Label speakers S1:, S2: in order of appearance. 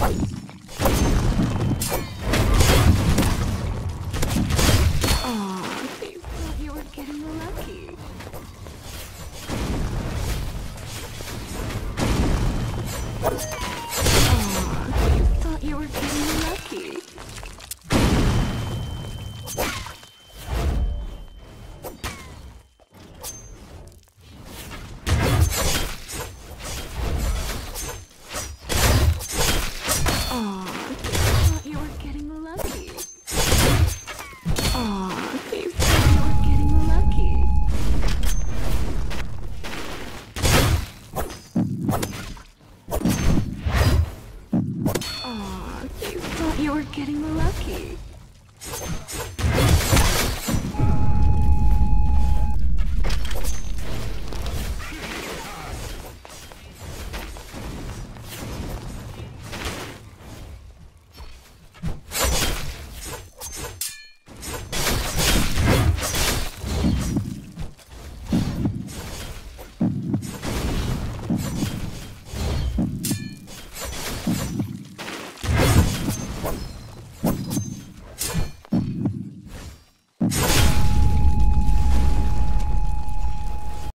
S1: Aw, you thought you were getting lucky. Aw, you thought you were getting lucky. Aw, you thought you were getting lucky. Aw, you thought you were getting lucky. Aw, you thought you were getting lucky.